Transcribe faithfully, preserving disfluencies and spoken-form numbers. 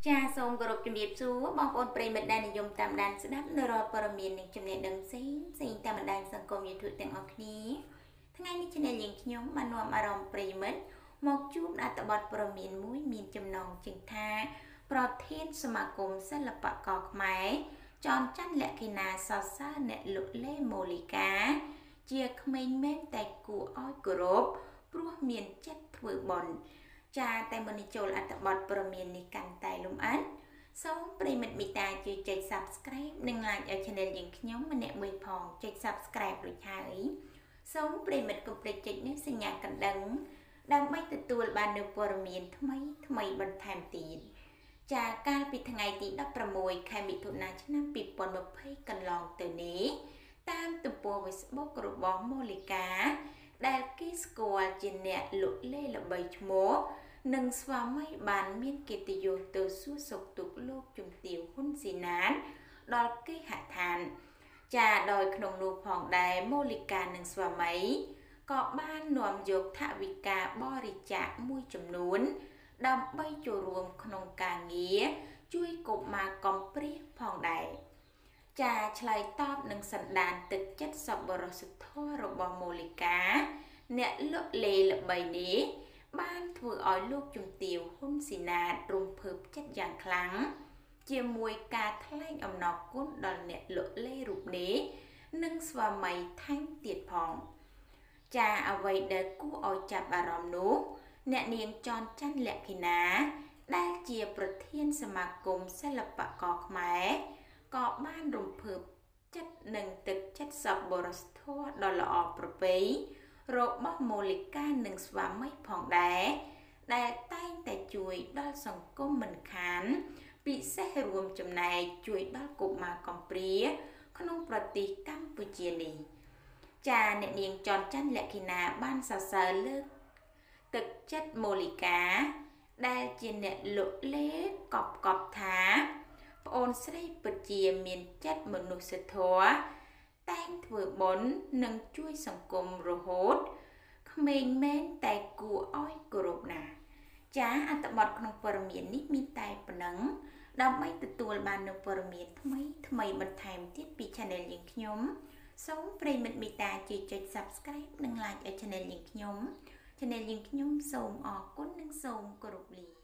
ចាសូមគោរពជំរាបសួរបងប្អូនប្រិយមិត្តដែលនិយមតាមដានស្ដាប់នៅរាល់ព័ត៌មាននិងចំណេះដឹងផ្សេងផ្សេងតាមបណ្ដាញសង្គម YouTube ទាំងអស់គ្នាថ្ងៃនេះ Channel យើងខ្ញុំបាននាំអារម្មណ៍ប្រិយមិត្តមកជួបអត្ថបទព័ត៌មានមួយមានចំណងជើងថាប្រធានសមាគមសិល្បករខ្មែរចនច័ន្ទលក្ខិណាសរសើរអ្នកលក់លេម៉ូលីកាជាក្មេងមែនតែគួរឲ្យគោរពព្រោះមានចិត្តធ្វើបុណ្យចាតែមុននេះចូលអត្ថបទព័ត៌មាននេះកាន់តែលំអិតសូមប្រិមិត្តមេត្តាជួយចុច Subscribe និង Like ឲ្យ Channel យើងខ្ញុំម្នាក់មួយផងចុច Subscribe រួចហើយសូមប្រិមិត្តកុំភ្លេចចុចនេះសញ្ញាកណ្ដឹងដើម្បីទទួលបាននូវព័ត៌មានថ្មីថ្មីបន្ថែមទៀតចាកាលពីថ្ងៃទីដប់ប្រាំមួយខែមិថុនាឆ្នាំពីរពាន់ម្ភៃកន្លងទៅនេះតាមទំព័រ Facebook របស់ម៉ូលីកាដែលគេស្គាល់ជាអ្នកលក់លេល្បីឈ្មោះនិងស្វាមីបានមានកិត្តិយសទៅសួរសុខទុក្ខលោកជំទាវហ៊ុនស៊ីណាតដល់គេហដ្ឋានចាដោយក្នុងនោះផងដែរម៉ូលីកានិងស្វាមីក៏បាននាំយកថវិកាបរិច្ចាគមួយចំនួនដើម្បីចូលរួមក្នុងការងារជួយកុមារកំព្រាផងដែរចាឆ្លើយតបនឹងសន្តានទឹកចិត្តសប្បុរសធម៌របស់ម៉ូលីកាអ្នកលក់លេល្បីនេះបានធ្វើឲ្យលោកជំទាវហ៊ុនស៊ីណាតរំភើបចិត្តយ៉ាងខ្លាំងជាមួយការថ្លែងអំណរគុណដល់អ្នកលក់លេរូបនេះនិងស្វាមីថែមទៀតផងចាអ្វីដែលគួរឲ្យចាប់អារម្មណ៍នោះអ្នកនាងចនច័ន្ទលក្ខិណាដែលជាប្រធានសមាគមសិល្បករខ្មែរក៏បានរំភើបចិត្តនិងទឹកចិត្តសប្បុរសធម៌ដ៏ល្អប្រពៃរបស់ម៉ូលីកានិងស្វាមីផងដែរដែលតែងតែជួយដល់សង្គមមិនខានពិសេសរួមចំណែកជួយដល់កុមារកំព្រាក្នុងប្រទេសកម្ពុជានេះចាអ្នកនាងចនច័ន្ទលក្ខិណាបានសរសើរលើកទឹកចិត្តម៉ូលីកាដែលជាអ្នកលក់លេកប់កប់ថាប្អូនស្រីពិតជាមានចិត្តមនុស្សធម៌តែងធ្វើបុណ្យនិងជួយសង្គមរហូតក្មេងមែនតែគួរឲ្យគោរពណាស់ចាអត្ថបទក្នុងព័ត៌មាននេះមានតែប៉ុណ្ណឹងដើម្បីទទួលបាននូវព័ត៌មានថ្មីថ្មីបន្ថែមទៀតពី Channel យើងខ្ញុំសូមប្រិយមិត្តមេត្តាជួយចុច Subscribe និង Like ឲ្យ Channel យើងខ្ញុំ Channel យើងខ្ញុំសូមអរគុណនិងសូមគោរពលា